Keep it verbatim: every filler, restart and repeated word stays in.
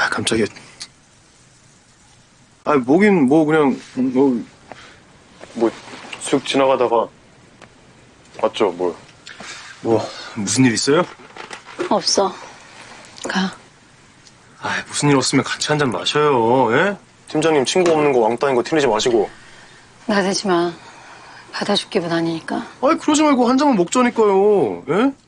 깜짝이야. 아, 뭐긴 뭐 그냥 뭐 뭐 쑥 지나가다가 맞죠, 뭘? 뭐 무슨 일 있어요? 없어. 가. 아, 무슨 일 없으면 같이 한잔 마셔요. 예? 팀장님 친구 없는 거 왕따인 거 티내지 마시고. 나대지 마. 받아줄 기분 아니니까. 아이, 그러지 말고 한 잔만 먹자니까요. 예?